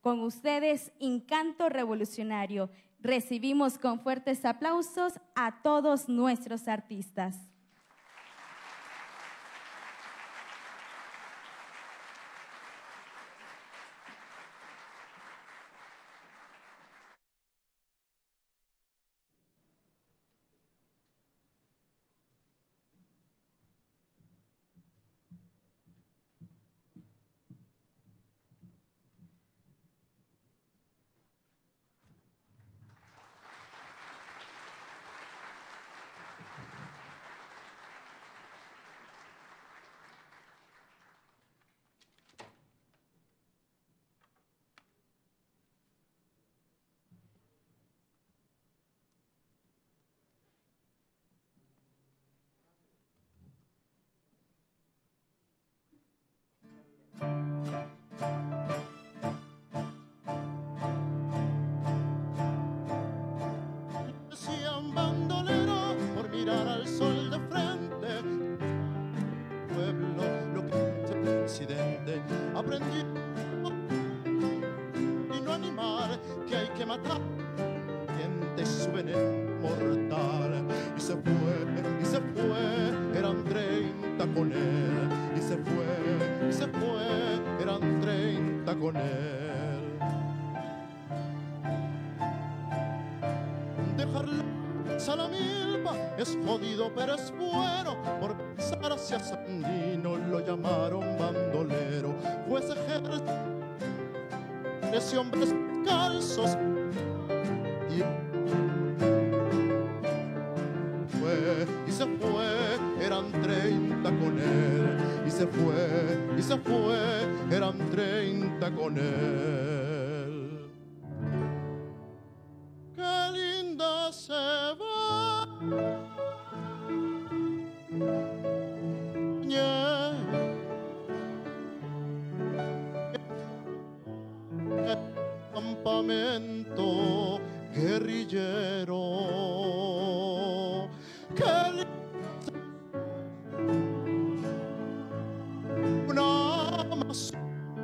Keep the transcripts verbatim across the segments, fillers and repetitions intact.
Con ustedes, Encanto Revolucionario. Recibimos con fuertes aplausos a todos nuestros artistas. Decían bandolero por mirar al sol de frente. Pueblo, lo que es el presidente. Aprendí y no animar, que hay que matar gente su veneno mortal. Y se fue, y se fue, eran treinta con él. Y se fue, y se fue, eran treinta con él. Dejarla a la milpa es jodido, pero es bueno. Por pensar hacia Sandino lo llamaron bandolero. Fue ese ejército, ese hombres calzos. Y fue, y se fue, eran treinta con él. Y se fue, y se fue, eran treinta con él. Qué linda se va, yeah. El campamento guerrillero. Qué linda una Amazona.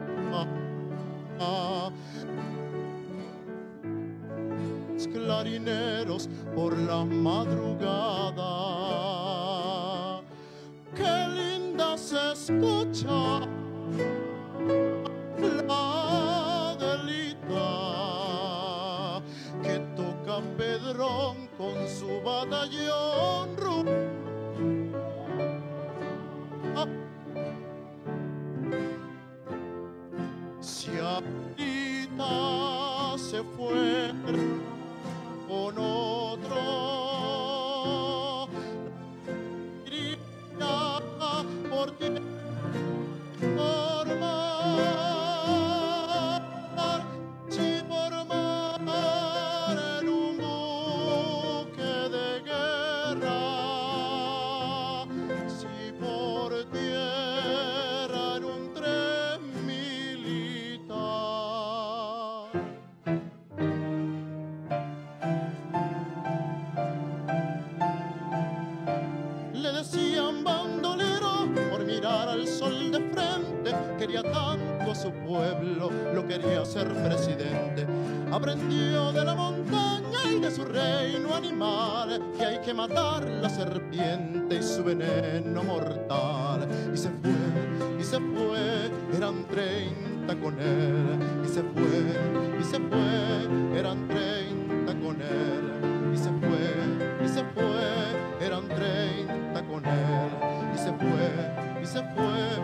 Clarineros por la madrugada. Qué linda se escucha la delita que toca Pedrón con su batallón. Ah. Si ahorita se fue con otro, iría por ti, por mar, si por mar en un buque de guerra, si por tierra en un tren militar. Le decían bandolero por mirar al sol de frente. Quería tanto a su pueblo, lo quería ser presidente. Aprendió de la montaña y de su reino animal que hay que matar la serpiente y su veneno mortal. Y se fue, y se fue, eran treinta con él. Y se fue, y se fue, eran treinta con él. Y se fue, y se fue, eran treinta con él. Y se fue, y se fue.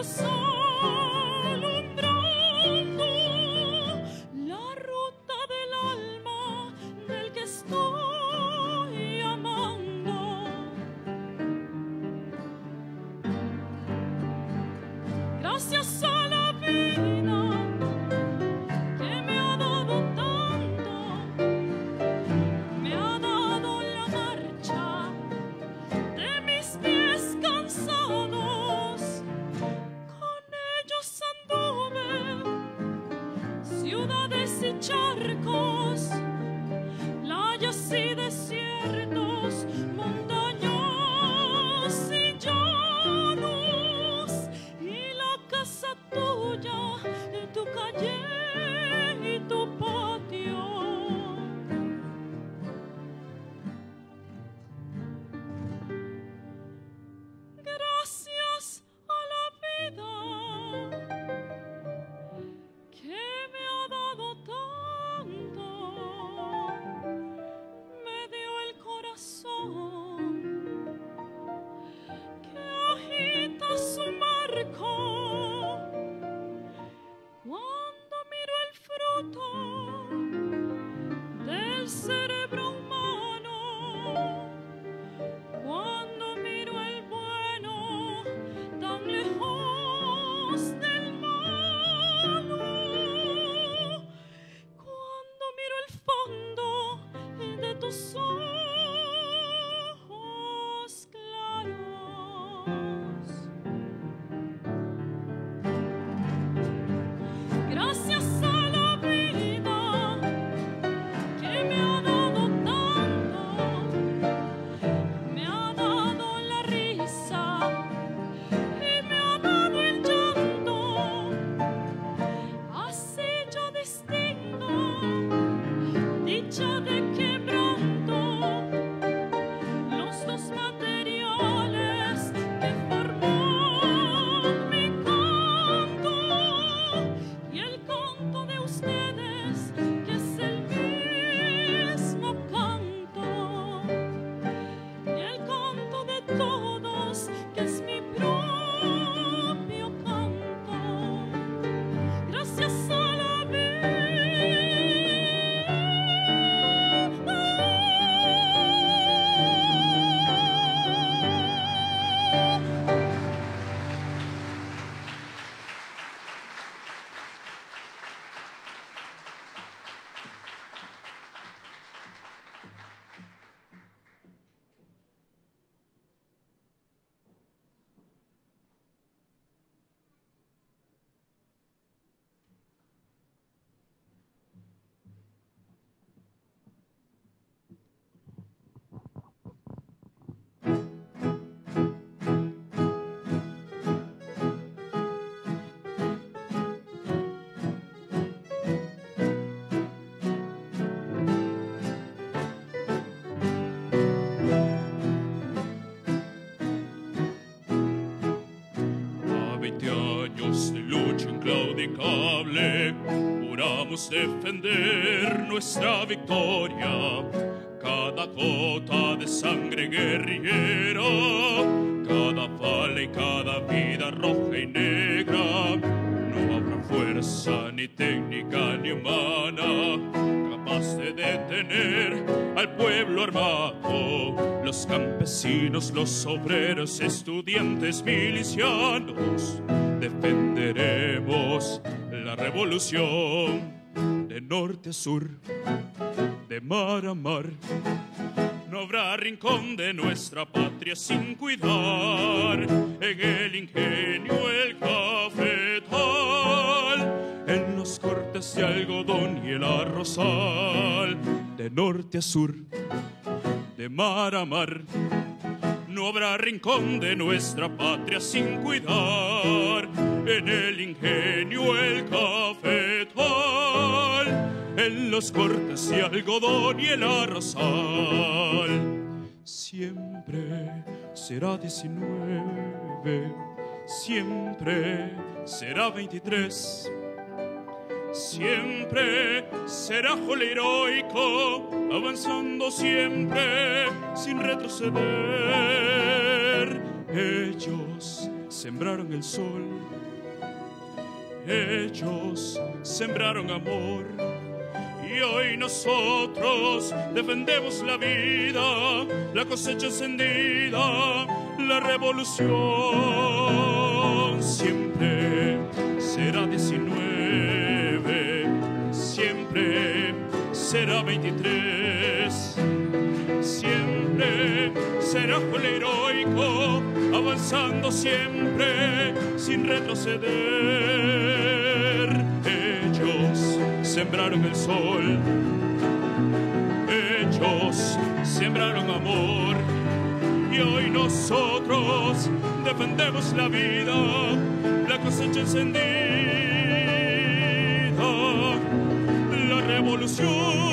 inclaudicable, juramos defender nuestra victoria. Cada gota de sangre guerrillera, cada bala y cada vida roja y negra. No habrá fuerza ni técnica ni humana capaz de detener al pueblo armado. Los campesinos, los obreros, estudiantes, milicianos, defenderemos la revolución de norte a sur, de mar a mar. No habrá rincón de nuestra patria sin cuidar en el ingenio, el cafetal, en los cortes de algodón y el arrozal. De norte a sur, de mar a mar, no habrá rincón de nuestra patria sin cuidar en el ingenio, el cafetal, en los cortes de algodón y el arrozal. Siempre será diecinueve, siempre será veintitrés, siempre será jole heroico, avanzando siempre sin retroceder. Ellos sembraron el sol, ellos sembraron amor, y hoy nosotros defendemos la vida, la cosecha encendida, la revolución. Siempre será diecinueve, siempre será veintitrés, siempre será el heroico, avanzando siempre sin retroceder. Ellos sembraron el sol, ellos sembraron amor, y hoy nosotros defendemos la vida, la cosecha encendida, la revolución.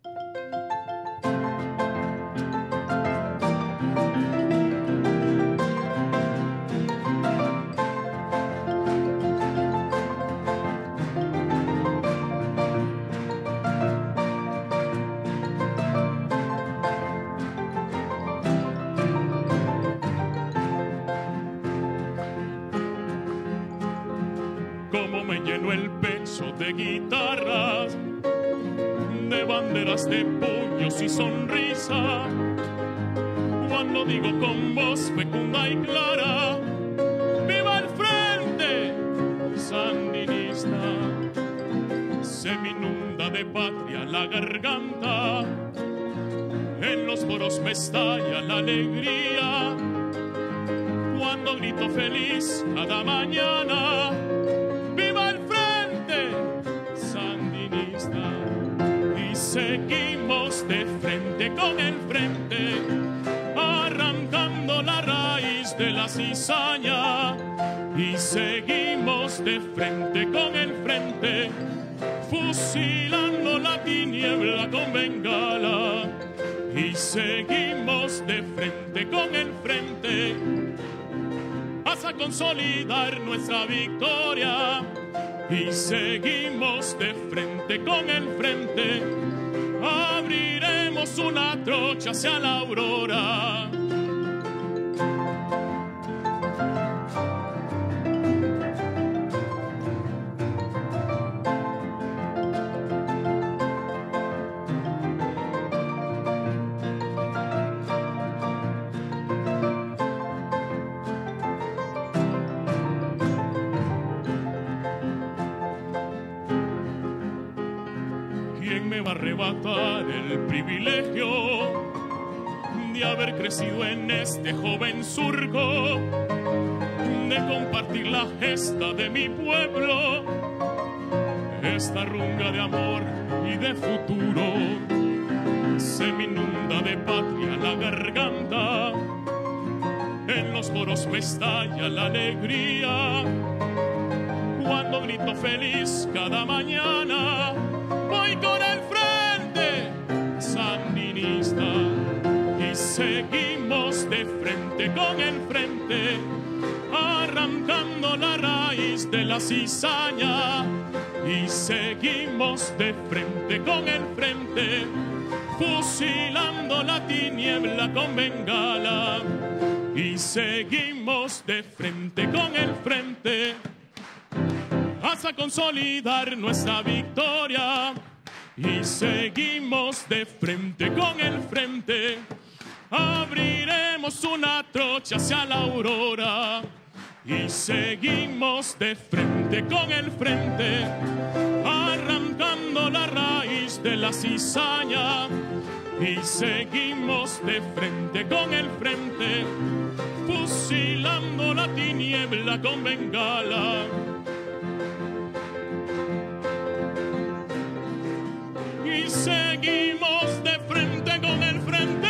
Cómo me llenó el pecho de guitarras, de banderas, de puños y sonrisa, cuando digo con voz fecunda y clara: ¡viva el frente sandinista! Se me inunda de patria la garganta, en los poros me estalla la alegría, cuando grito feliz cada mañana: ¡viva el frente sandinista! Y seguimos de frente con el frente, arrancando la raíz de la cizaña. Y seguimos de frente con el frente, fusilando la tiniebla con bengala. Y seguimos de frente con el frente, hasta consolidar nuestra victoria. Y seguimos de frente con el frente, abriremos una trocha hacia la aurora. ¿Quién me va a arrebatar el privilegio de haber crecido en este joven surco, de compartir la gesta de mi pueblo, esta runga de amor y de futuro? Se me inunda de patria la garganta, en los poros me estalla la alegría, cuando grito feliz cada mañana: voy con el frente sandinista. Y seguimos de frente con el frente, arrancando la raíz de la cizaña. Y seguimos de frente con el frente, fusilando la tiniebla con bengala. Y seguimos de frente con el frente, hasta consolidar nuestra victoria. Y seguimos de frente con el frente, abriremos una trocha hacia la aurora. Y seguimos de frente con el frente, arrancando la raíz de la cizaña. Y seguimos de frente con el frente, fusilando la tiniebla con bengala. Y seguimos de frente con el frente.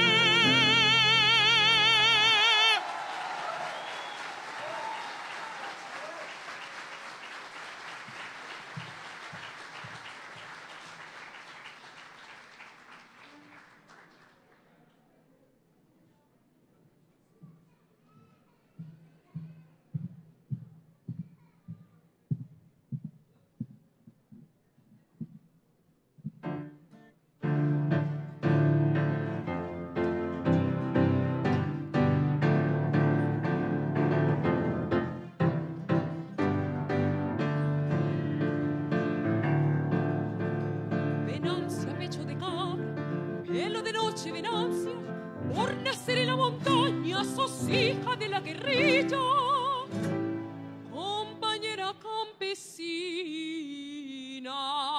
Por nacer en la montaña sos hija de la guerrilla, compañera campesina.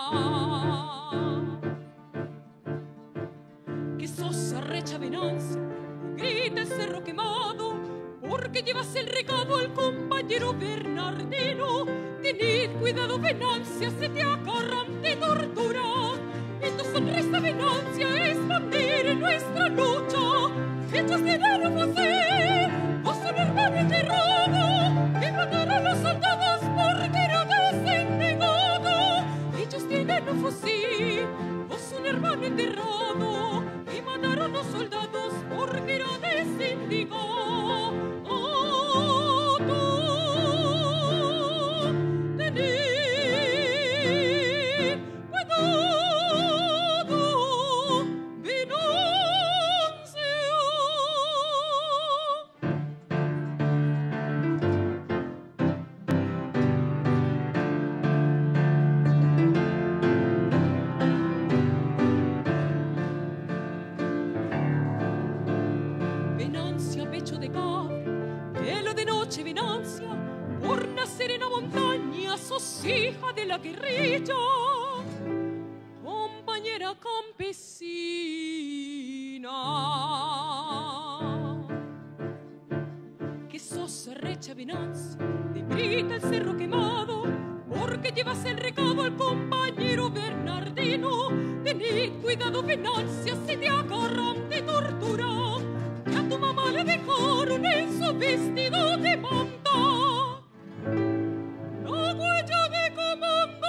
Que sos arrecha Venancio, grita el cerro quemado, porque llevas el recado al compañero Bernardino. Tened cuidado, Venancia, se te agarran de tortura. Y tu sonrisa, Venancia, es bandera en nuestra lucha. Ellos tienen un fusil, vos un hermano que roba, que mataron a los soldados porque no des negado. Ellos tienen un fusil, vos un hermano una montaña, sos hija de la guerrilla, compañera campesina. Que sos recha Venancio, te grita el cerro quemado, porque llevas el recado al compañero Bernardino. Tened cuidado, Venancia, si te agarran de tortura, que a tu mamá le dejaron en su vestido de manta la huella de comandante.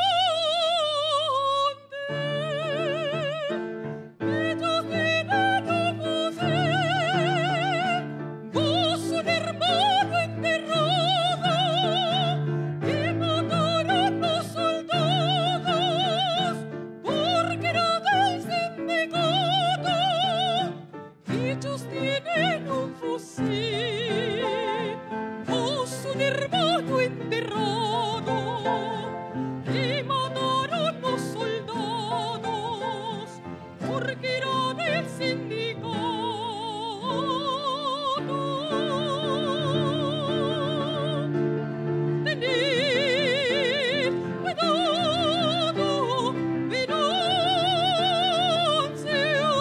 Ella tiene tu fusil, vos un hermano enterrado, que mataron los soldados porque era del sindicato. Ellos tienen un fusil, vos un hermano enterrado, que mataron los soldados porque era del sindicato. Tened cuidado, Venancio.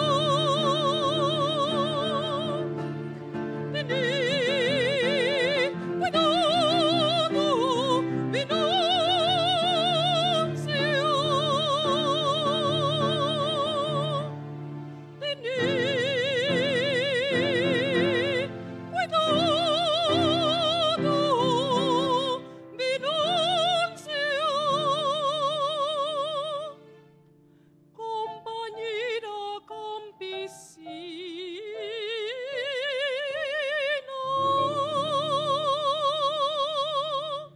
Tened cuidado, Venancio. Tened cuidado, Venancio, compañera campesina.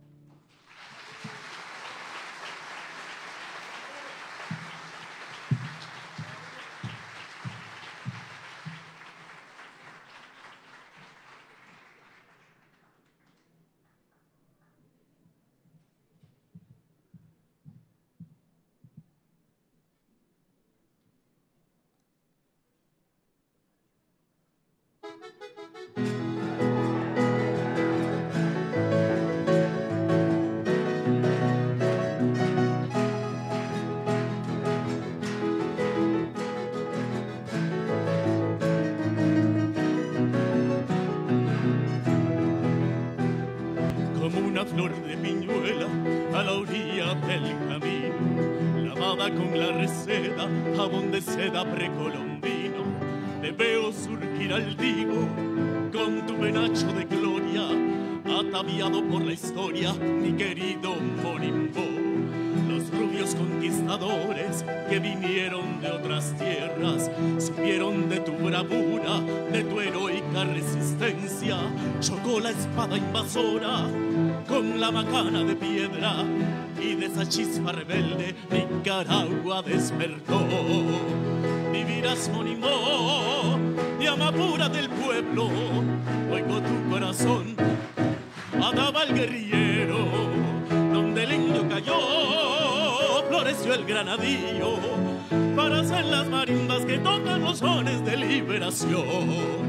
Como una flor de piñuela a la orilla del camino, lavada con la reseda, jabón de seda precolombino. Te veo surgir altivo con tu penacho de gloria, ataviado por la historia, mi querido Morimbo. Los rubios conquistadores que vinieron de otras tierras supieron de tu bravura, de tu heroica resistencia. Chocó la espada invasora con la macana de piedra, y de esa chispa rebelde Nicaragua despertó. Vivirás, Monimó, llama pura del pueblo, oigo tu corazón, ataba al guerrillero, donde el indio cayó, floreció el granadillo, para hacer las marimbas que tocan los sones de liberación.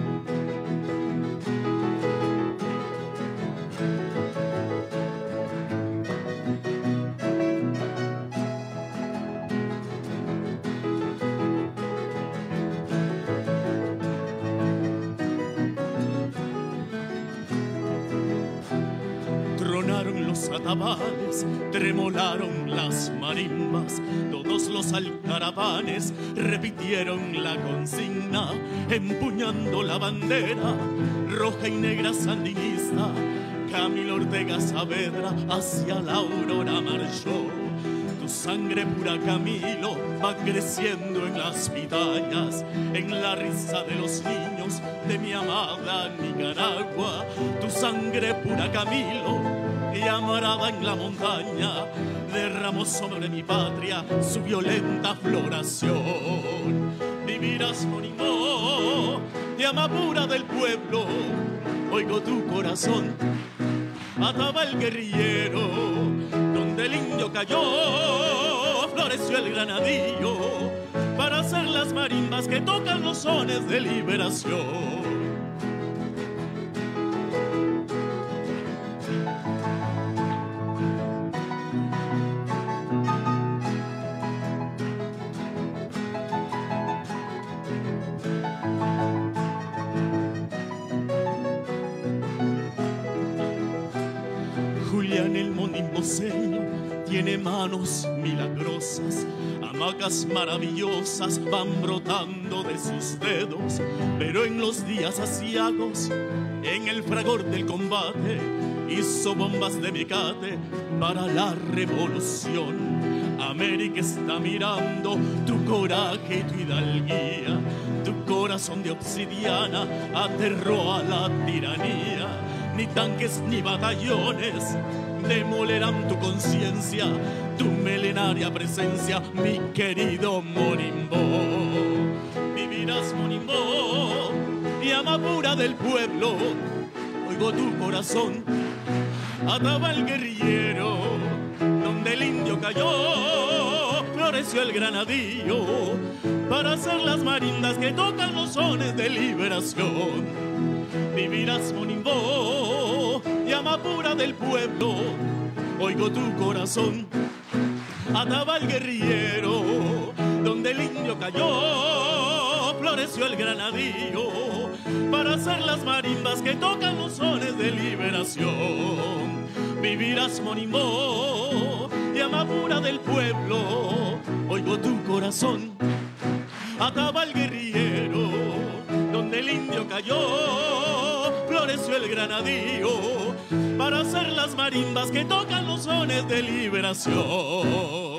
Tronaron los atabales, tremolaron las marimbas, todos los alcaravanes repitieron la consigna, empuñando la bandera roja y negra sandinista. Camilo Ortega Saavedra hacia la aurora marchó. Tu sangre pura, Camilo, va creciendo en las pitayas, en la risa de los niños de mi amada Nicaragua. Tu sangre pura, Camilo, llamarada en la montaña, derramó sobre mi patria su violenta floración. Vivirás, Monimó, llama pura del pueblo, oigo tu corazón, ataba el guerrillero, donde el indio cayó, floreció el granadillo, para hacer las marimbas que tocan los sones de liberación. Julián el monimboseño tiene manos milagrosas, hamacas maravillosas van brotando de sus dedos, pero en los días aciagos, en el fragor del combate, hizo bombas de mecate para la revolución. América está mirando tu coraje y tu hidalguía, tu corazón de obsidiana aterró a la tiranía. Ni tanques ni batallones demolerán tu conciencia, tu milenaria presencia, mi querido Monimbo. Vivirás, Monimbo, llama pura del pueblo, oigo tu corazón, ataba el guerrillero, donde el indio cayó, floreció el granadillo, para hacer las marindas que tocan los sones de liberación. Vivirás, Monimbo, llama pura del pueblo, oigo tu corazón, ataba el guerrillero, donde el indio cayó, floreció el granadillo, para hacer las marimbas que tocan los sones de liberación. Vivirás, Monimbo, llama pura del pueblo, oigo tu corazón, ataba el guerrillero, donde el indio cayó, floreció el granadillo, para hacer las marimbas que tocan los sones de liberación.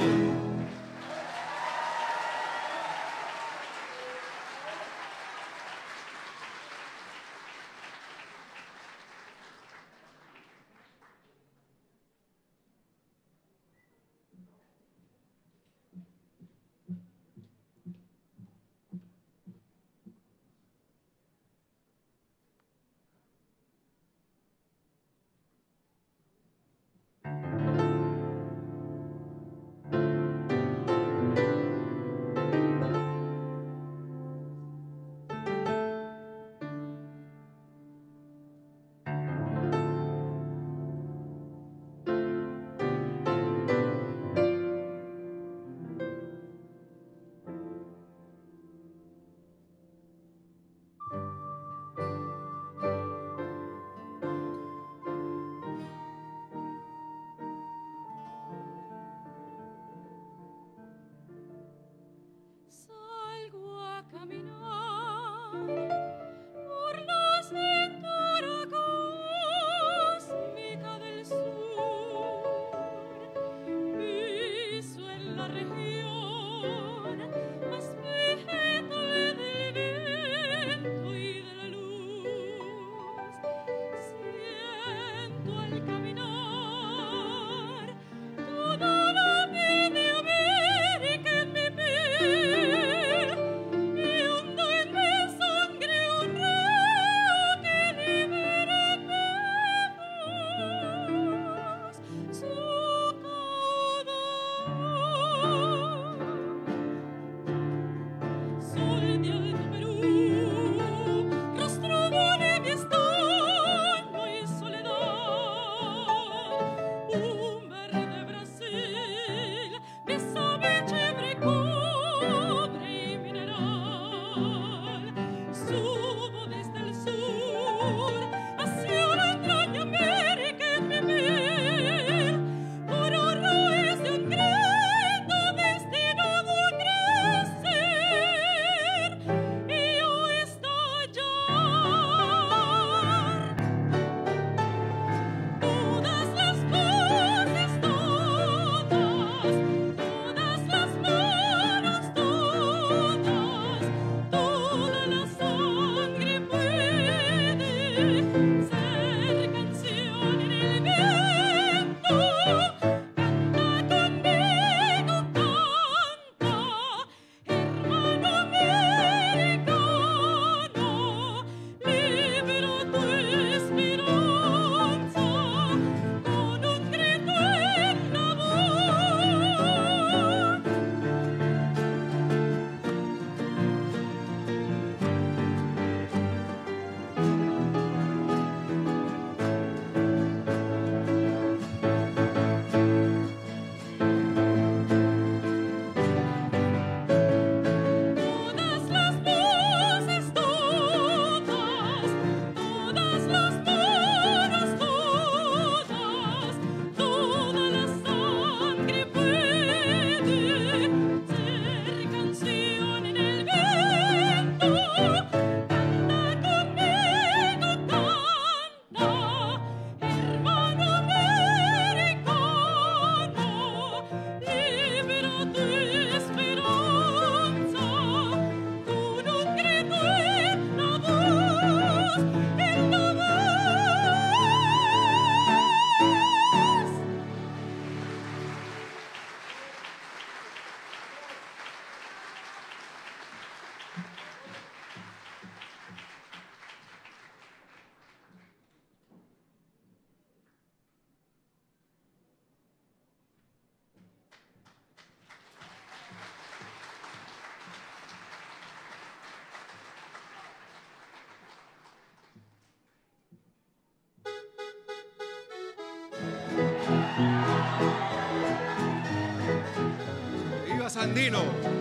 Sandino.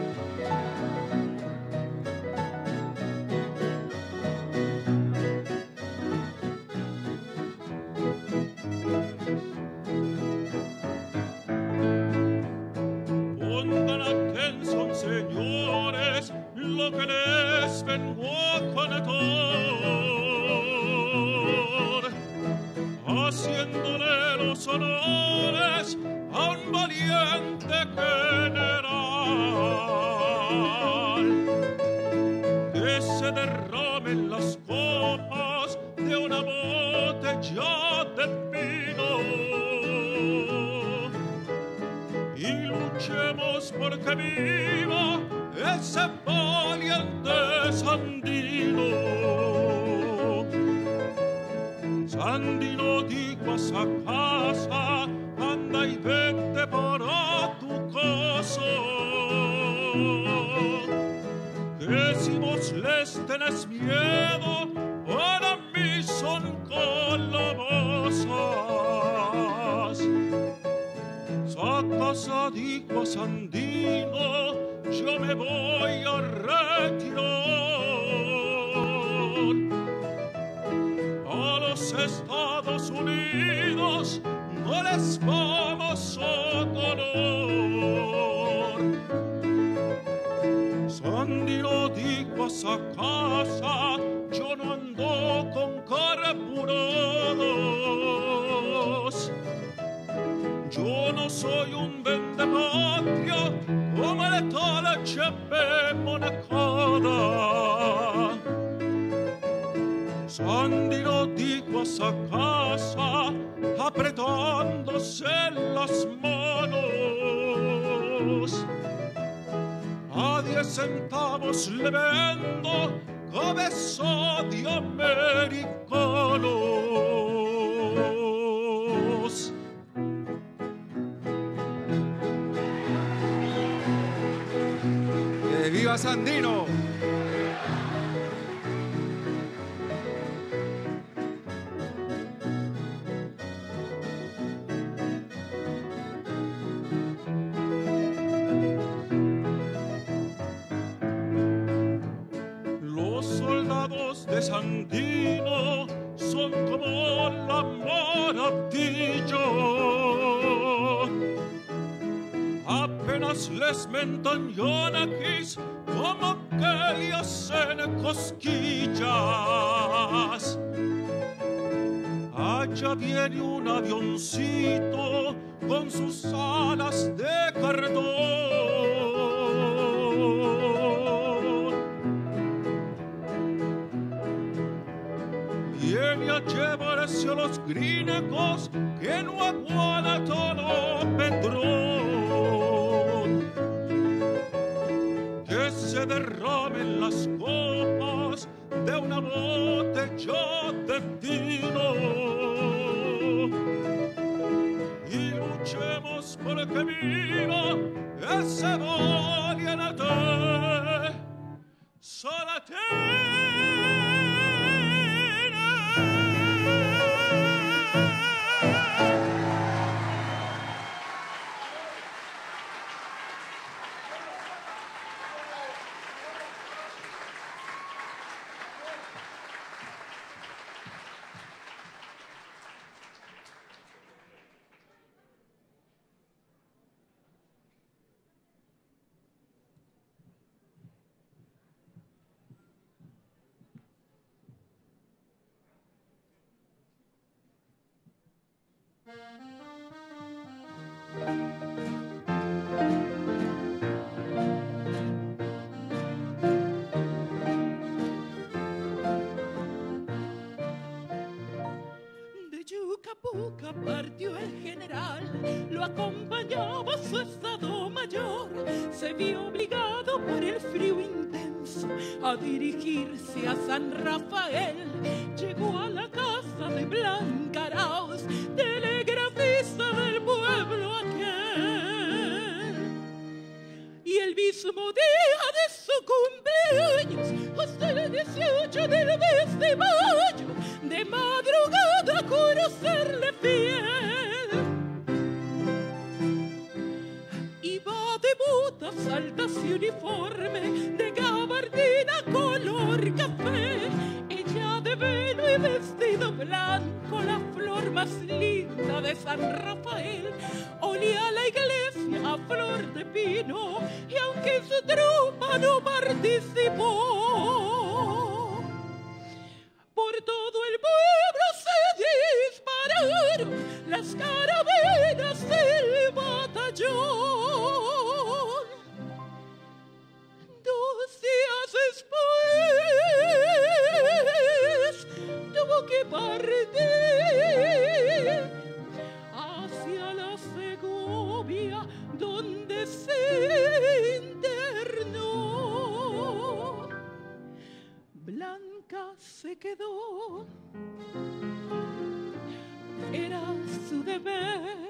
Pongan atención, señores, lo que les vengo a contar, haciéndole los honores a un valiente general, que se derramen las copas de una botella de vino y luchemos porque viva ese valiente Sandino. Sandino, digo a esa casa, anda y vete para tu casa, que si vos les tenés miedo, para mí son calabazas. Esa casa, digo a Sandino, yo me voy a retirar a los Estados Unidos, no les vamos a ganar. Sandino, digo a esa casa, yo no ando con carapurados. Yo no soy un vendepatria como el tal Chepe Monacada. Sandino, digo a esa casa, apretándose las manos, a diez centavos le vendo cabeza de americanos. ¡Que viva Sandino! De Sandino son como la maravilla, apenas les mentan yonaquis como que le hacen cosquillas. Allá viene un avioncito con sus alas de cartón, viene a llevarse a los grinecos que no aguanta todo Pedrón, que se derramen las copas de una botella de vino y luchemos porque viva ese valiente Salatino. Yucapuca partió el general, lo acompañaba su estado mayor. Se vio obligado por el frío intenso a dirigirse a San Rafael. Llegó a la casa de Blanca Arauz, telegrafista del pueblo aquel. Y el mismo día de su cumpleaños, hasta el dieciocho del mes de mayo, de madrugada juró serle fiel. Iba de botas altas y uniforme de gabardina color café. Ella de velo y vestido blanco, la flor más linda de San Rafael. Olía a la iglesia a flor de pino, y aunque su tropa no participó, por todo el pueblo se dispararon las carabinas del batallón. Dos días después tuvo que partir hacia la Segovia, donde se internó. Blanca se quedó, era su deber,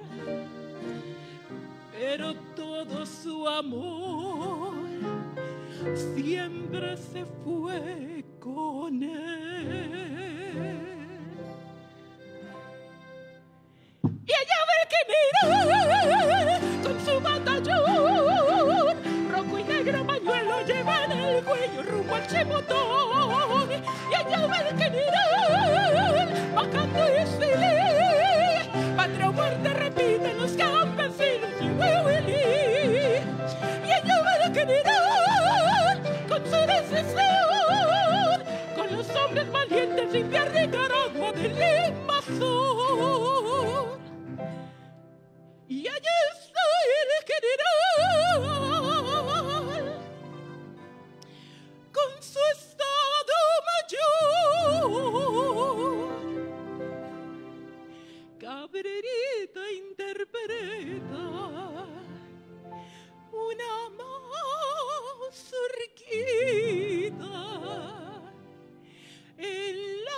pero todo su amor siempre se fue con él. Y allá ve que mira con su batallón, rojo y negro pañuelo lleva en el cuello rumbo al Chimotón. Y allá ve que mira bajando y silí, patria o muerte repiten los campesinos y Huehuilí. Y allá ve que mira con su decisión, con los hombres valientes limpiar Nicaragua del invasor. Y allí está el general con su estado mayor. Cabrerita interpreta una mazurquita en la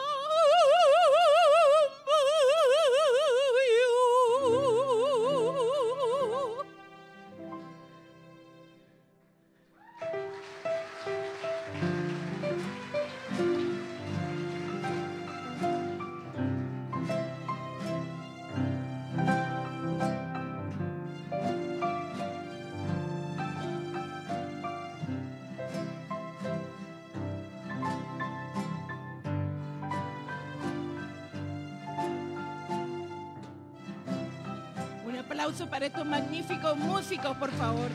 aplauso para estos magníficos músicos, por favor.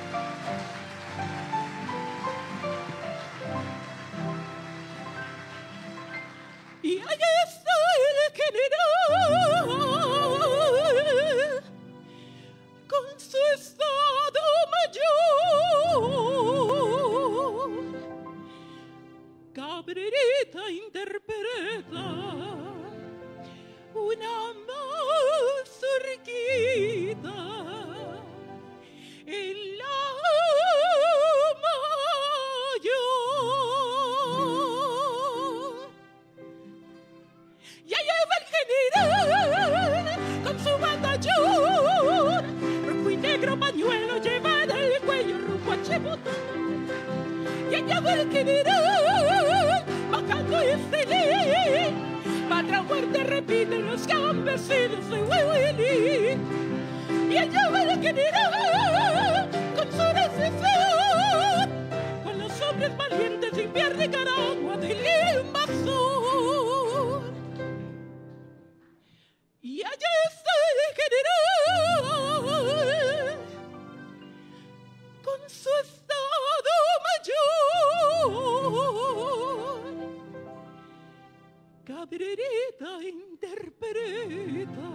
Y allá está el general con su estado mayor. Cabrerita interpreta una mazurquita en la mayor. Y allá va el general con su batallón, rojo y negro pañuelo lleva en el cuello rumbo a Chimotón. Y allá va el general bajando y feliz, patria o muerte repiten los campesinos de Huehuilí. Y allá va el general con su decisión, con los hombres valientes limpiar Nicaragua del invasor. Y allá está el general con su estado mayor. Cabrerita interpreta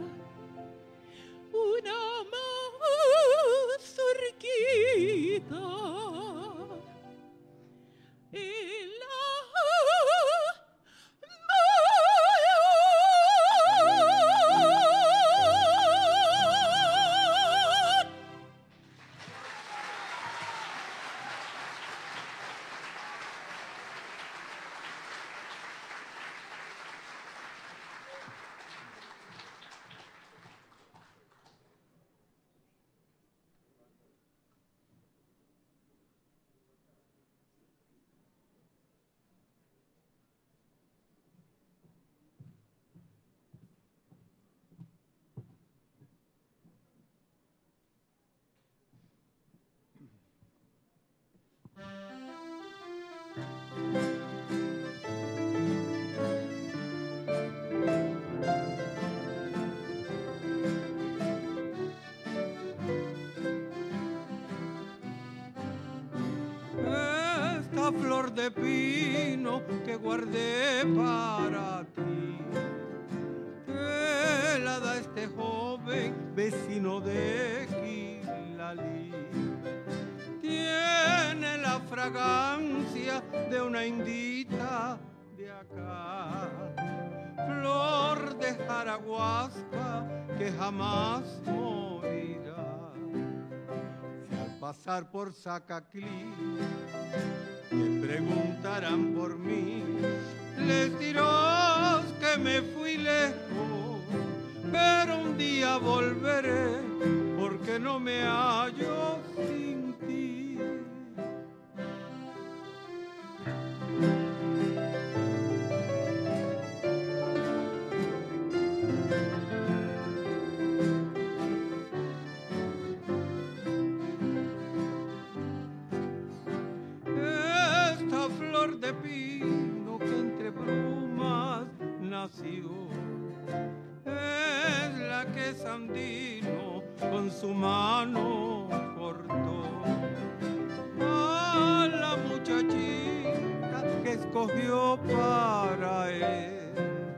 una mazurquita en la de pino que guardé para ti, que la da este joven vecino de Quilalí. Tiene la fragancia de una indita de acá, flor de jaraguasca que jamás morirá. Si al pasar por Zacaclí me preguntarán por mí, les diré que me fui lejos, pero un día volveré porque no me hallo sin ti. Esta flor de pino que entre brumas nació es la que Sandino con su mano cortó a la muchachita que escogió para él,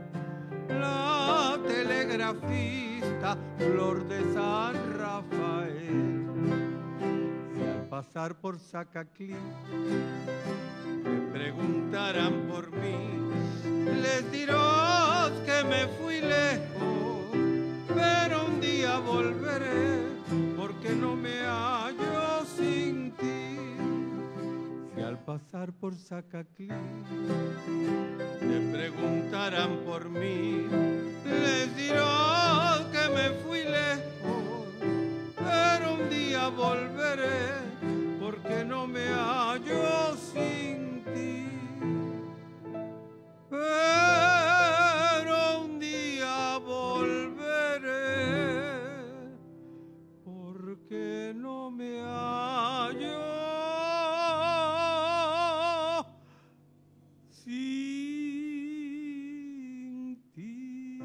la telegrafista Flor de San Rafael. Si al pasar por Zacaclí me preguntarán por mí, les diré que me fui lejos, pero un día volveré porque no me hallo sin ti. Si al pasar por Zacaclí me preguntarán por mí, les diré que me fui lejos, pero un día volveré porque no me hallo sin ti. Pero un día volveré porque no me hallo sin ti.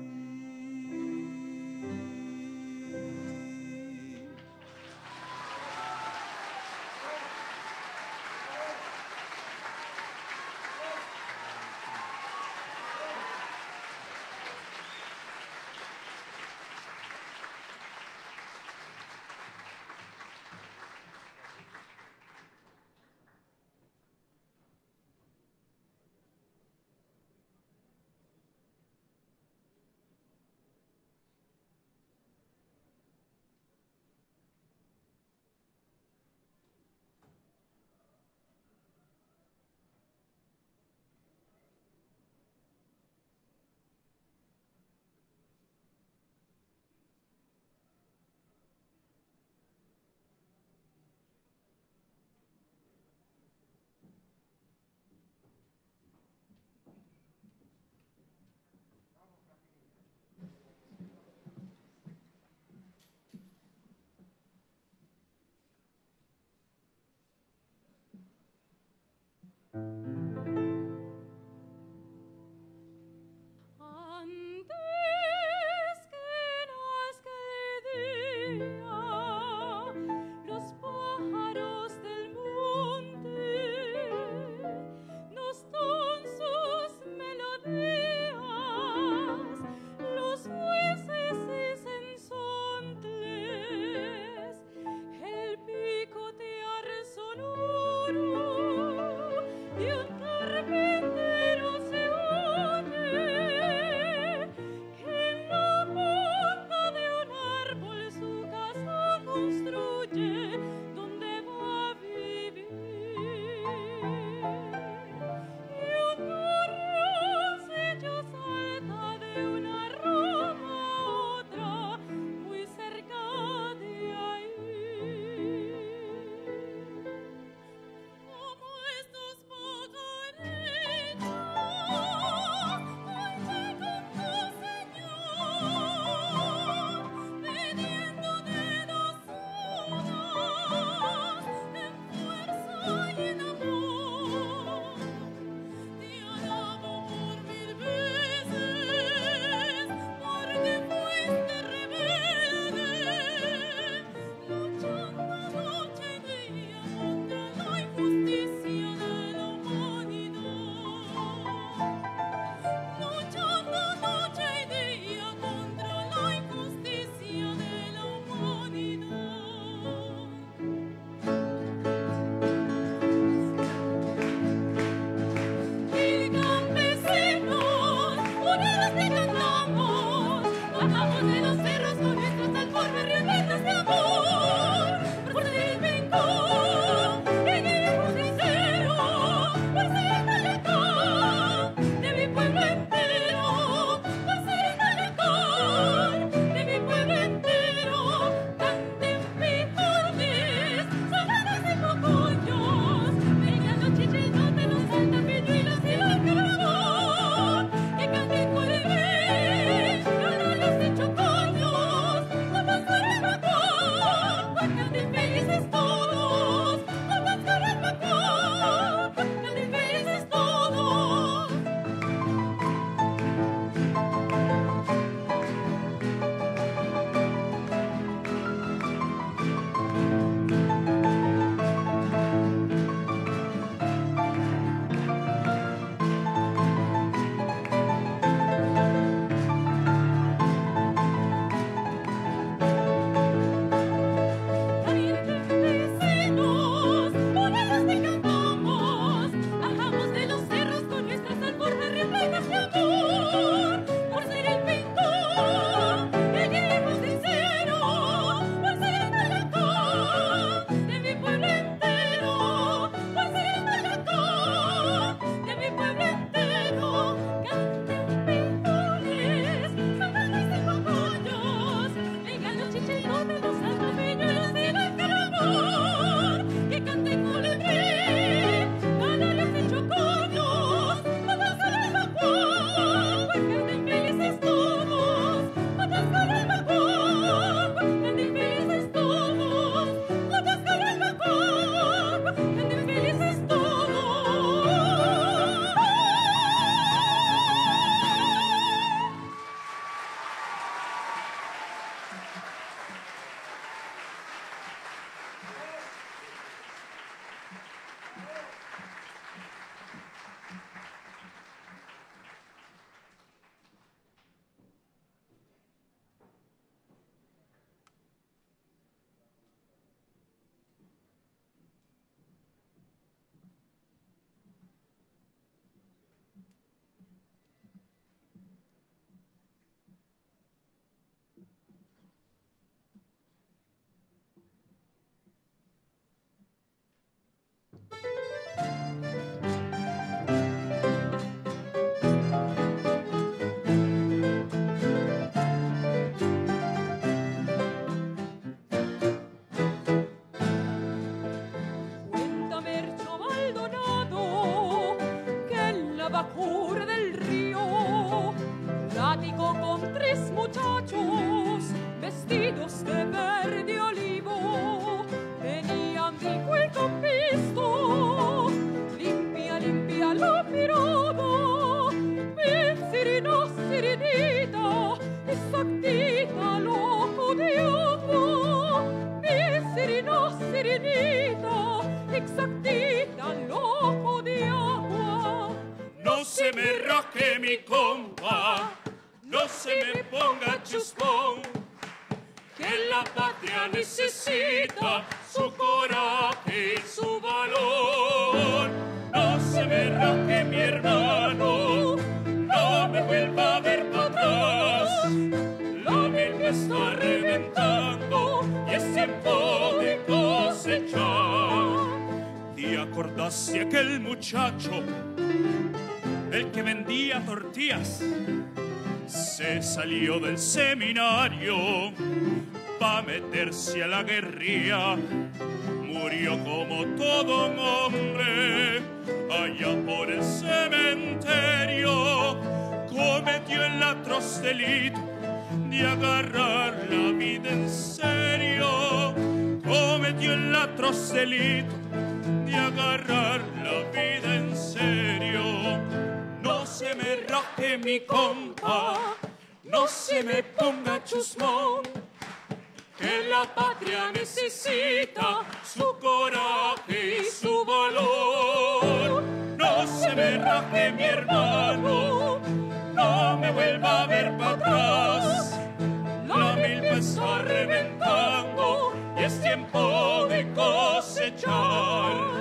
bravura del río. Platicó con tres muchachos vestidos de verde olivo. Tenían, dijo el campisto, limpia, limpia la mirada. Mi sirena, sirenita, exactita, loco de agua. Mi sirena, sirenita, exactita, loco de agua. No se me raje mi compa, no se me ponga chuscón, que la patria necesita su coraje y su valor. No se me raje mi hermano, no me vuelva a ver para atrás. La milpa está reventando y es tiempo de cosechar. ¿Te acordás de aquel muchacho, el que vendía tortillas? Se salió del seminario pa' meterse a la guerrilla. Murió como todo un hombre allá por el cementerio. Cometió el atroz delito de agarrar la vida en serio. Cometió el atroz delito de agarrar la vida en serio. No se me raje mi compa, no se me ponga chusmón, que la patria necesita su coraje y su valor. No se me raje mi hermano, no me vuelva a ver para atrás. La milpa está reventando y es tiempo de cosechar.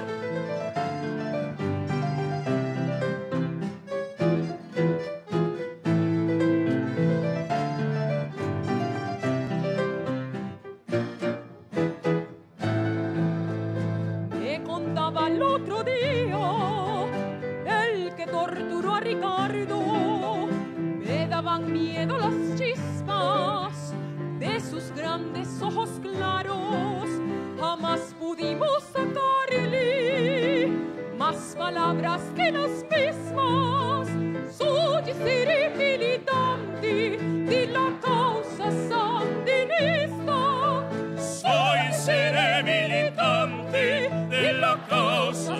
El otro día, el que torturó a Ricardo, me daban miedo las chispas de sus grandes ojos claros. Jamás pudimos sacarle más palabras que las mismas. Soy ser militante de la causa sandinista. Soy ser militante de la causa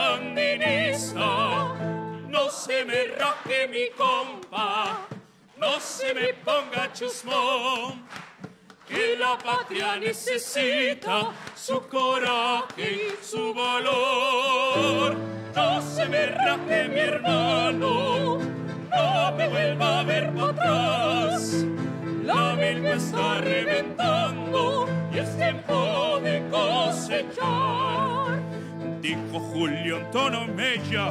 sandinista. No se me raje mi compa, no se me ponga chusmón, que la patria necesita su coraje y su valor. No se me raje mi hermano, no me vuelva a ver para atrás. La milpa está reventando y es tiempo de cosechar. Dijo Julio Antonio Mella,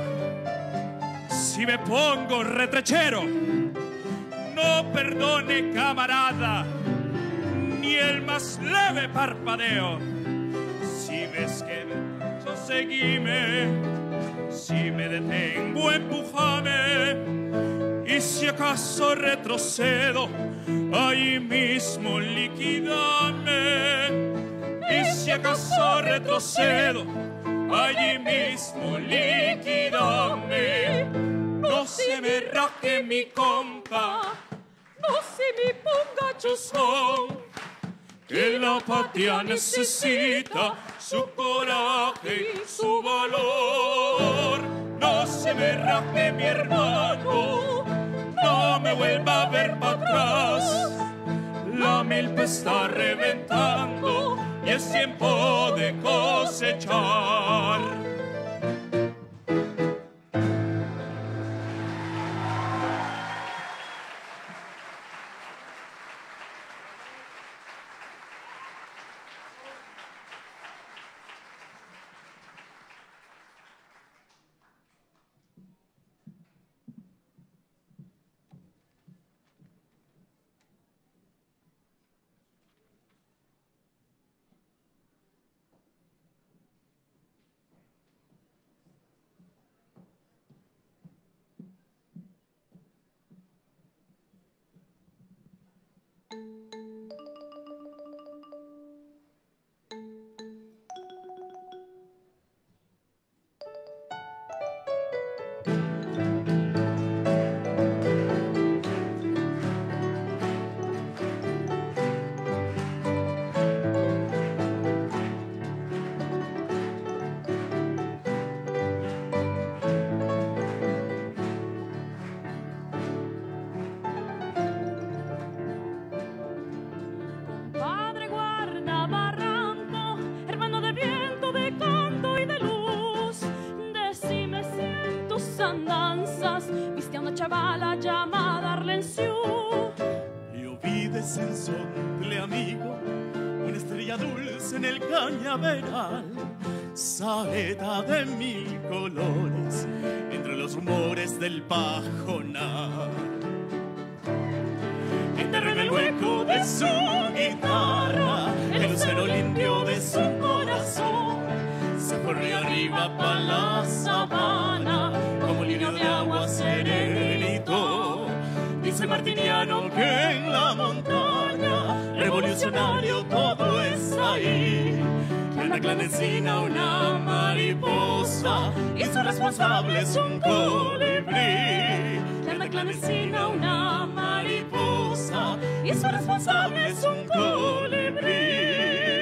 si me pongo retrechero, no perdone camarada ni el más leve parpadeo. Si ves que yo seguime, si me detengo empujame, y si acaso retrocedo, ahí mismo liquidame. Y si acaso retrocedo, allí mismo liquidame. No se me raje mi compa, no se me ponga chuscón, que la patria necesita su coraje y su valor. No se me raje mi hermano, no me vuelva a ver para atrás. La milpa está reventando y es tiempo de cosechar. bala llamada Arlenciú. Le ovides en somple amigo, una estrella dulce en el cañaveral, saeta de mil colores entre los rumores del pajonal. Enterré en el hueco de su guitarra el lucero limpio de su corazón. Se corrió arriba pa' la sabana como lirio de agua serenito. Dice Martiniano que en la montaña revolucionario todo es ahí. Que anda clandestina una mariposa y su responsable es un colibrí. Que anda clandestina una mariposa y su responsable es un colibrí.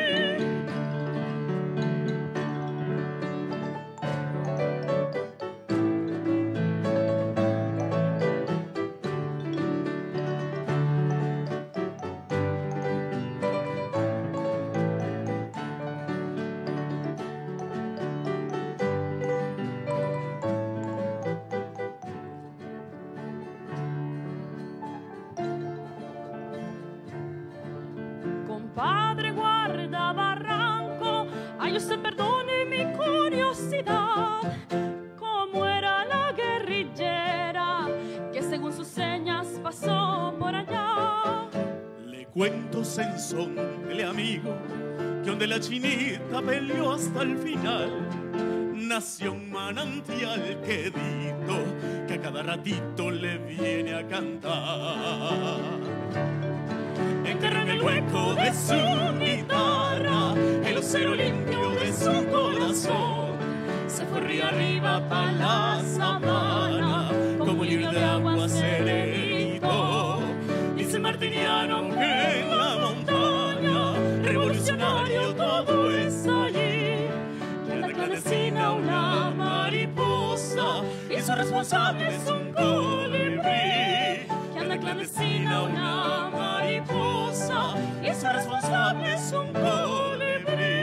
Compadre, guarda barranco, ay, usted perdone mi curiosidad. ¿Cómo era la guerrillera que según sus señas pasó por allá? Le cuento sensongle amigo que donde la chinita peleó hasta el final nació un manantial quedito que a cada ratito le viene a cantar. Enterró en el hueco de su guitarra el lucero limpio de su corazón. Se fue río arriba pa' la sabana como lirio de agua serenito. Dice Martiniano que en la montaña revolucionario todo es allí. Que anda clandestina una mariposa y su responsable es un colibrí. Que anda clandestina una mariposa y su responsable es un colibrí.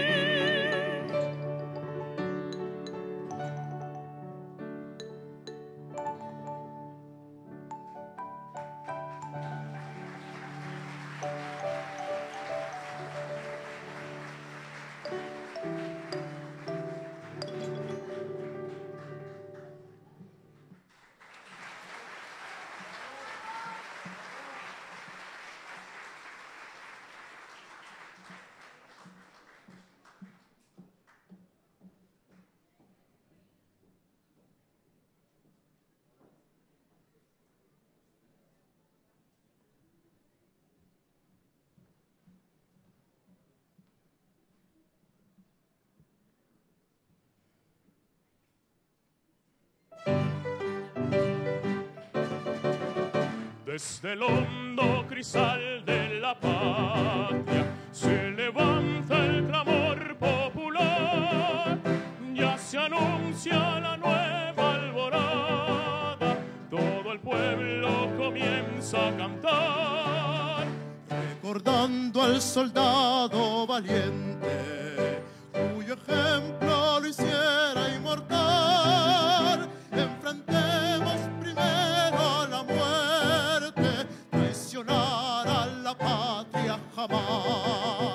Desde el hondo cristal de la patria se levanta el clamor popular. Ya se anuncia la nueva alborada, todo el pueblo comienza a cantar. Recordando al soldado valiente, cuyo ejemplo lo hiciera inmortal. Enfrentemos primero la muerte, traicionar a la patria jamás.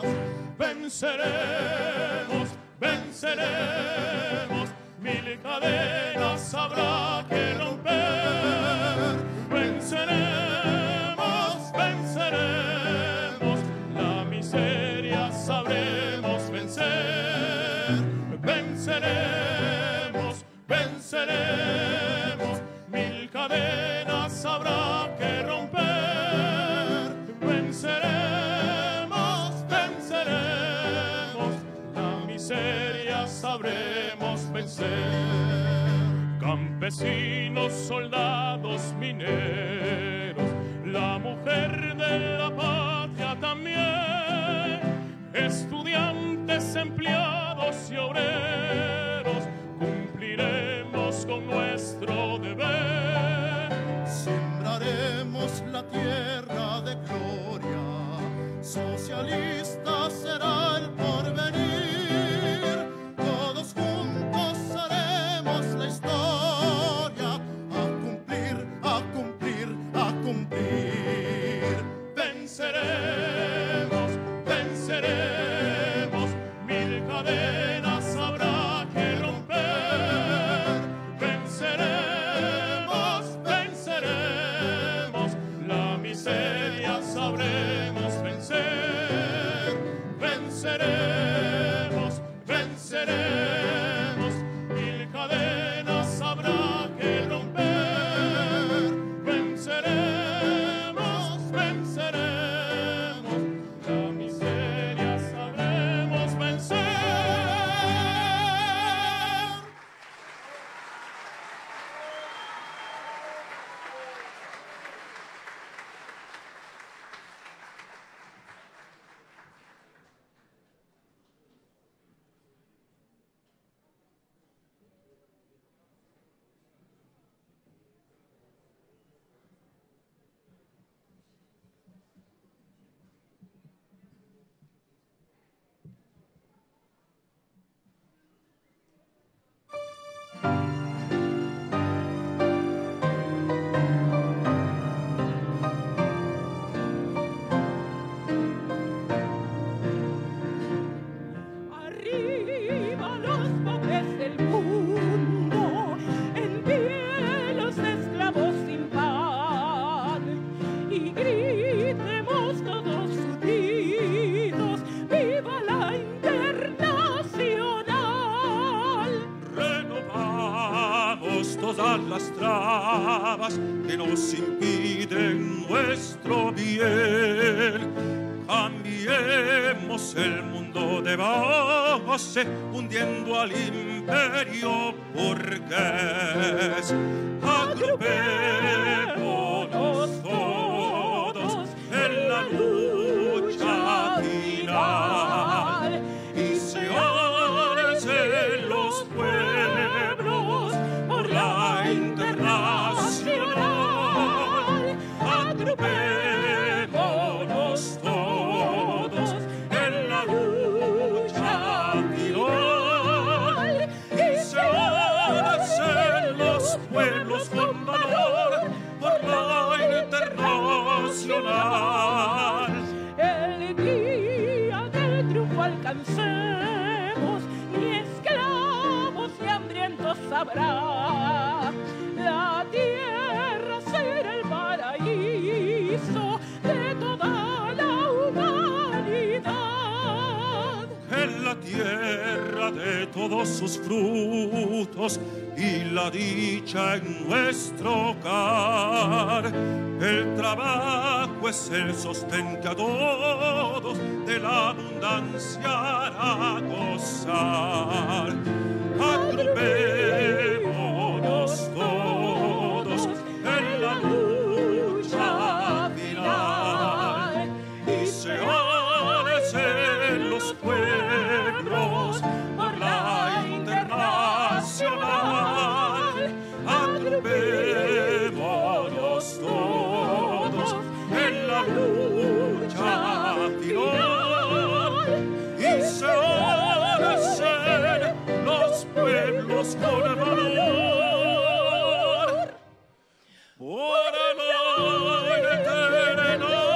Venceremos, venceremos, mil cadenas habrá que romper. Venceremos, venceremos, la miseria sabremos vencer. Venceremos, venceremos, mil cadenas habrá que romper. Venceremos, venceremos, la miseria sabremos vencer. Campesinos, soldados, mineros, la mujer de la patria también, estudiantes, empleados y obreros, cumpliremos con nuestro deber. Sembraremos la tierra de gloria, socialista será el porvenir. Todos juntos haremos la historia, a cumplir barreras que nos impiden nuestro bien. Cambiemos el mundo de base, hundiendo al imperio burgués. Agrupémonos todos en la lucha final y se alcen los pueblos por la internacional. Agrupémonos todos en la lucha final y se alcen los pueblos con valor por la internacional. El día del triunfo alcancemos, ni esclavos ni hambrientos habrá. La tierra será el paraíso de toda la humanidad. En la tierra de todos sus frutos y la dicha en nuestro hogar. El trabajo es el sostén que a todos de la abundancia hará gozar. Agrupémonos todos en la lucha final y se alcen los pueblos por la internacional. Agrupémonos todos en la lucha final y se alcen los pueblos con valor por la internacional.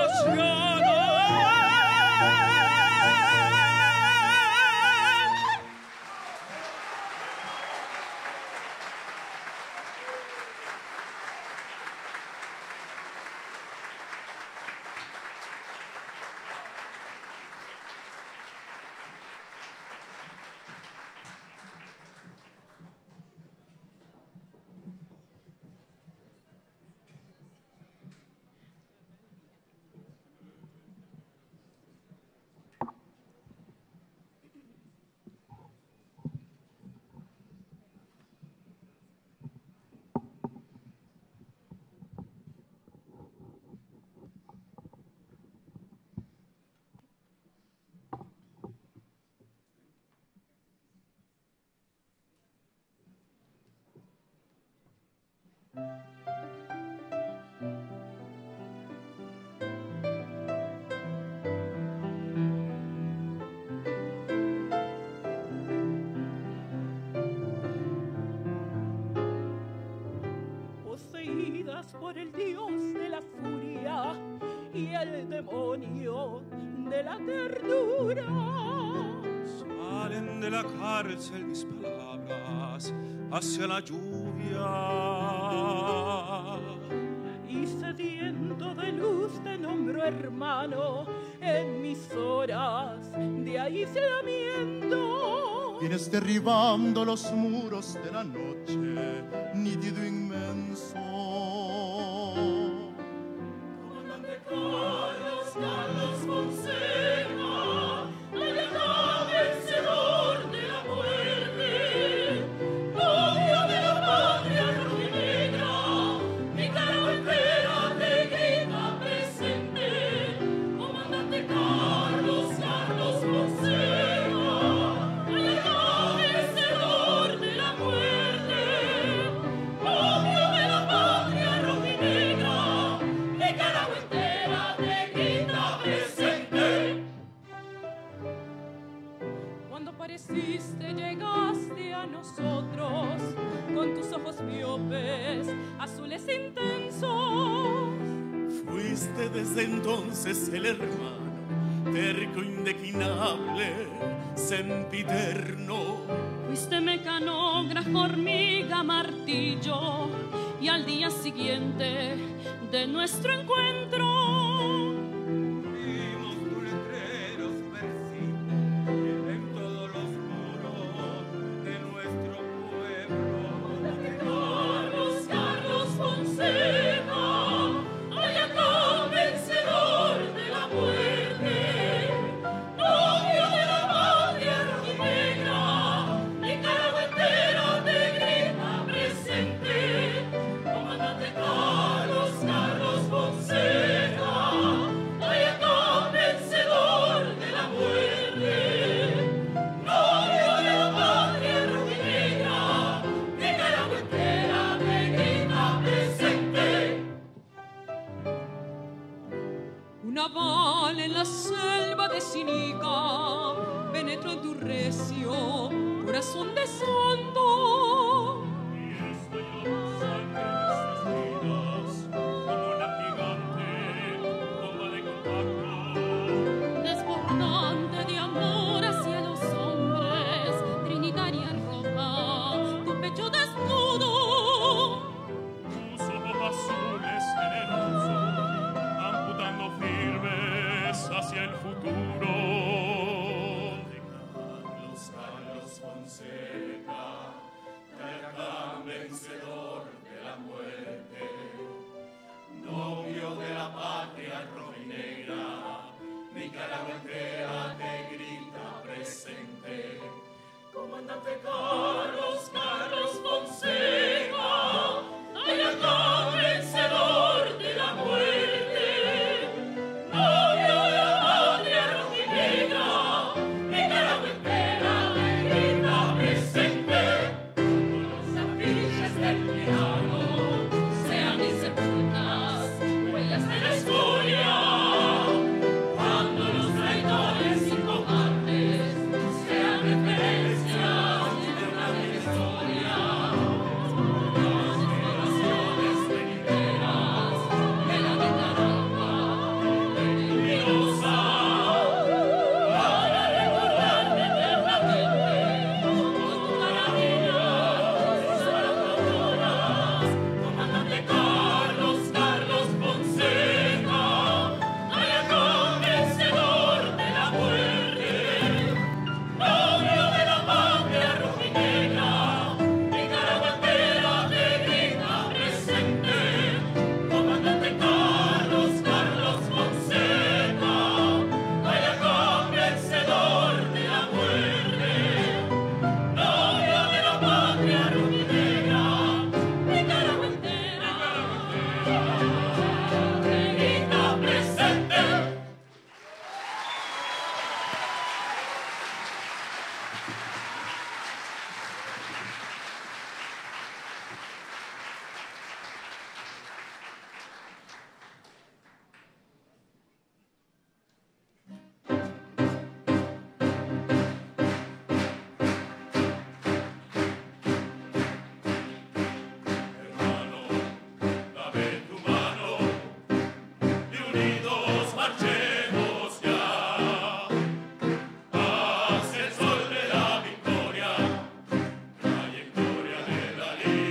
Poseídas por el dios de la furia y el demonio de la ternura, Salen de la cárcel mis palabras hacia la lluvia y sediento de luz te nombro hermano en mis horas de aislamiento. Vienes derribando los muros de la noche, nítido inmenso. Comandante Carlos, Carlos Fonseca, la lealtad vencedor de la muerte, odio de la patria rojinegra, mi cara entera te grita presente. Comandante Carlos, Carlos Fonseca, la lealtad vencedor de la muerte, odio de la patria rojinegra, mi cara entera te grita presente. Cuando apareciste llegaste a nosotros con tus ojos miopes, azules intensos. Fuiste desde entonces el hermano, terco, indeclinable, sempiterno. Fuiste mecanógrafo, hormiga, martillo, y al día siguiente de nuestro encuentro Vimos tu letrero subversivo en todos los muros de nuestro pueblo. Carlos, Carlos Fonseca. chinica, penetro en tu recio corazón de santo. Y estoy yo sangre en estas vidas, como una gigante bomba de contacto. Desbordante de amor hacia los hombres, trinitaria roja, tu pecho desnudo. Tus ojos azules generosos, amputando firmes hacia el futuro. De Carlos, Carlos Fonseca, Taracán vencedor de la muerte, novio de la patria rojinegra, Nicaragua entera te grita presente. Comandante Carlos, Carlos Fonseca, Taracán vencedor de la muerte, novio de la patria rojinegra, Nicaragua entera te grita presente. Las afillas del piano sean insepultas, huellas de la historia, cuando los traidores y cobardes sean referencias de una vieja historia. Las generaciones venideras de la Nicaragua peligrosa, para recordarte eternamente con tu maravilla, tus abrazadoras. Comandante Carlos, Carlos Fonseca, Taracán vencedor de la muerte, novio de la patria rojinegra, Nicaragua entera te grita presente. Comandante Carlos, Carlos Fonseca, Taracán vencedor de la muerte, novio de la patria rojinegra, Nicaragua entera te grita presente. Hermano, dame tu mano y unidos marchemos ya hacia el sol de la victoria, trayectoria de la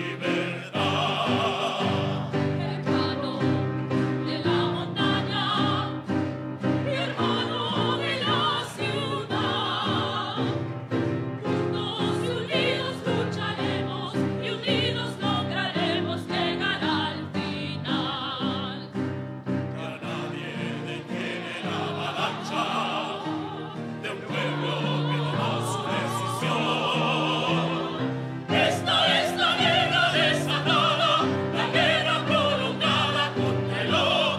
libertad. Hermano de la montaña, mi hermano de la ciudad, juntos y unidos lucharemos y unidos lograremos llegar al final. Que a nadie detiene la avalancha de un pueblo que tomó su decisión. Esta es la guerra desatada, la guerra prolongada contra el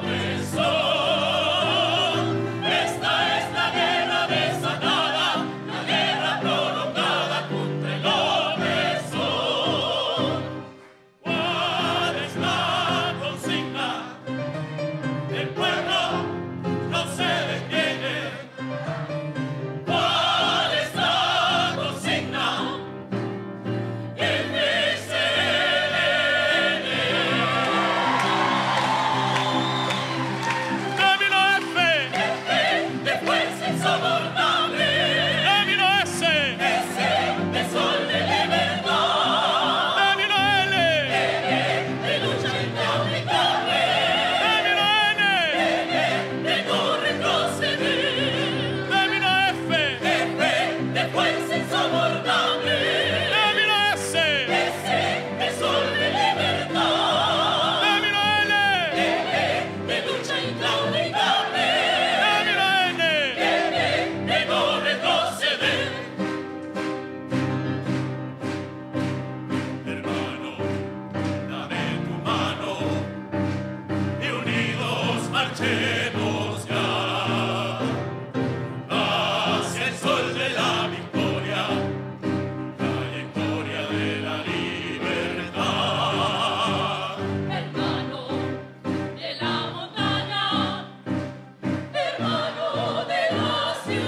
opresor. Esta es la guerra desatada, la guerra prolongada contra el opresor. ¿Cuál es la consigna? El pueblo no se detiene. ¿Cuál es la consigna? El B C L N. Camino F, De fuerza insobornable, camino S, ese de sol de libertad, camino L, de lucha incautable, camino N, de no retroceder. camino F, De fuerza insobornable, camino S, ese de sol de libertad, camino L, de lucha incautable, camino N. de no retroceder. Hermano, dame tu mano y unidos marchemos ya hacia el sol de la victoria, trayectoria de la libertad. Hermano de la montaña, hermano de la ciudad.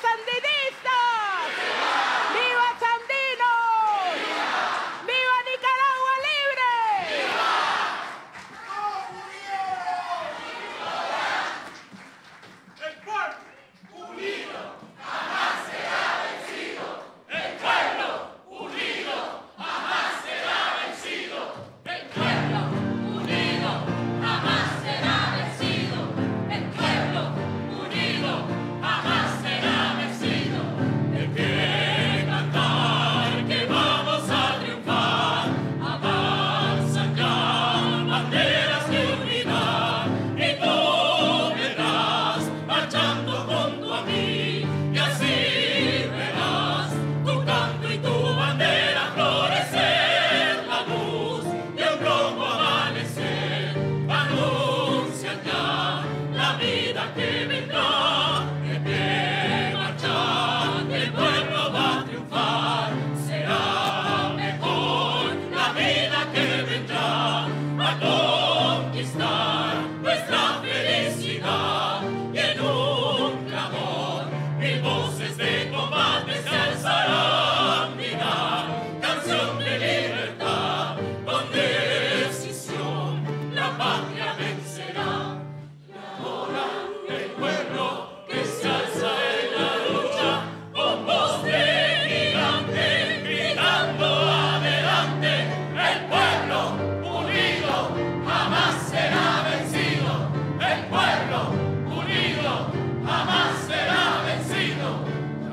sandinistas! ¡Viva Sandinos! ¡Viva Nicaragua libre! El pueblo unido jamás será vencido. El pueblo unido jamás será vencido. El pueblo unido jamás será vencido. El pueblo unido jamás será vencido. El que cantar que vamos a triunfar. Avanzan ya banderas de unidad y tú verás marchando junto a mí y así verás tu canto y tu bandera florecer, la luz y un rojo amanecer anuncian ya la vida que vendrá. De pie marchando el pueblo va a triunfar, será mejor la vida que vendrá a conquistar nuestra felicidad y en un clamor mil voces de combate se alzarán. Mira, canción de libertad, con decisión la patria vencerá. Y ahora el pueblo que se alza en la lucha con voz de gigante gritando adelante. El pueblo unido jamás será vencido. El pueblo unido jamás será vencido.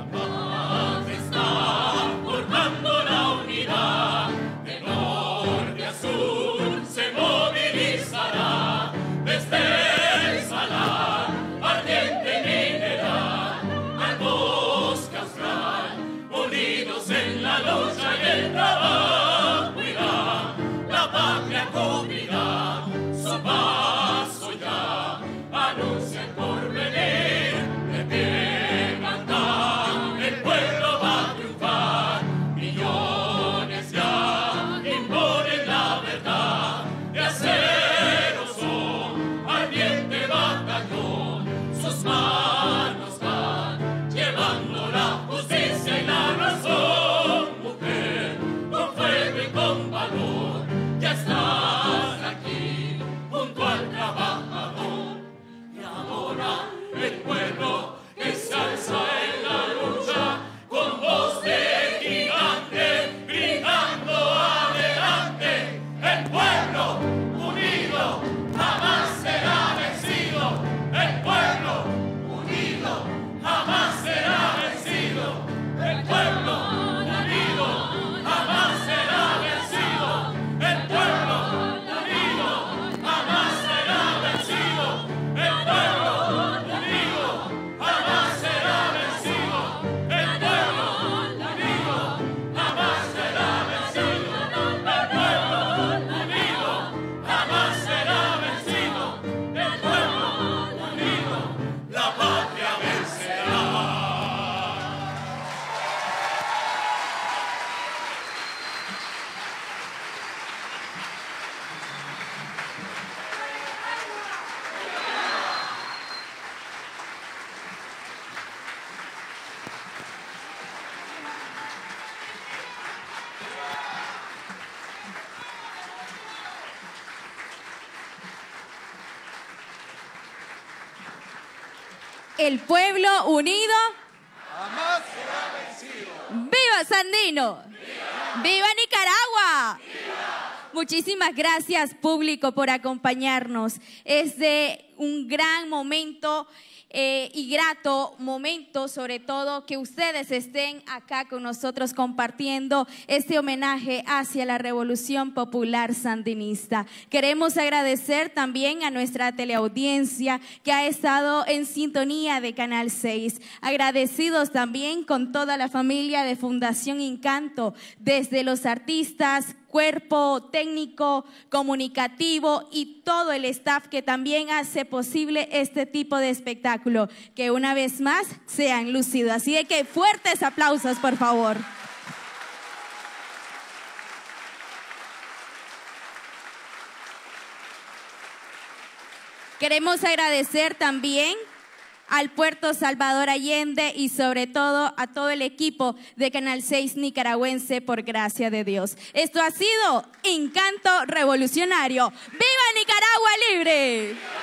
La paz está formando la unidad. De norte a sur se movilizará. Desde el salar ardiente mineral al bosque austral, unidos en la lucha y el trabajo irá. La patria cubrirá su paso ya, anuncia el porvenir. De pie cantar, el pueblo va a triunfar. Millones ya imponen la verdad. De acero son ardiente batallón. Sus manos van llevando la justicia y la razón. Mujer, con fuego y con valor, ya estás aquí junto al trabajador. Y ahora el pueblo que se alza en la lucha con voz de gigante gritando adelante. El pueblo unido jamás será vencido. El pueblo unido jamás será vencido. El pueblo unido jamás será vencido. El pueblo unido jamás será vencido. El pueblo unido jamás será vencido. El pueblo unido jamás será vencido. El pueblo unido jamás será vencido. El pueblo unido, la patria vencerá. El pueblo unido. Jamás será vencido. ¡Viva Sandino! ¡Viva, Nicaragua! Muchísimas gracias, público, por acompañarnos. Es de un gran momento eh, y grato momento, sobre todo, que ustedes estén acá con nosotros compartiendo este homenaje hacia la Revolución Popular Sandinista. Queremos agradecer también a nuestra teleaudiencia que ha estado en sintonía de Canal seis. Agradecidos también con toda la familia de Fundación Encanto, desde los artistas, cuerpo técnico, comunicativo y todo el staff que también hace posible este tipo de espectáculo, que una vez más sean lucidos. Así de que fuertes aplausos, por favor. Queremos agradecer también al Puerto Salvador Allende y sobre todo a todo el equipo de Canal seis nicaragüense, por gracia de Dios. Esto ha sido Encanto Revolucionario. ¡Viva Nicaragua Libre!